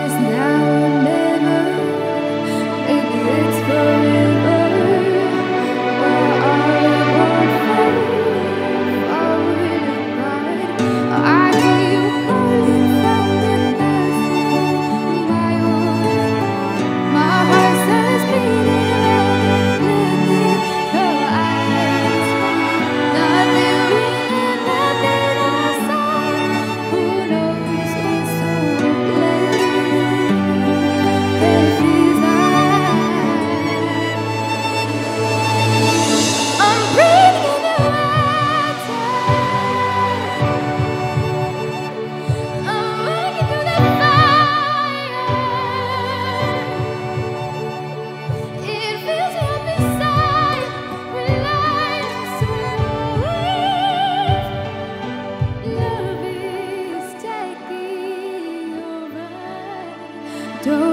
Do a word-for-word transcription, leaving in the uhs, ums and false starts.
It's now or never. Maybe it's forever. Or all it won't fade, forward and right. I hear you calling from the desert, my own. My heart starts beating loud. Look in your eyes. Nothing written, nothing outside. Who knows what's so black? But it feels like I'm breathing in your eyes. I'm walking through the fire. It feels right beside, relies to love is taking over. Don't